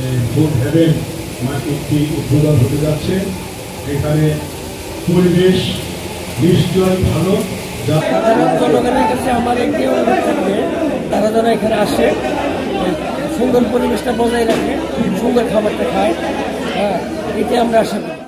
Food haven একটি উদ্বোধন হতে যাচ্ছে। এখানে পরিবেশ নিশ্চয় ভালো। সাধারণ জনগণের কাছে আমার একটি অনুরোধ থাকবে, তারা যেন এখানে আসে, সুন্দর পরিবেশটা বজায় রাখে, সুন্দর খাবারটা খায়। হ্যাঁ, এটি আমরা আশা করি।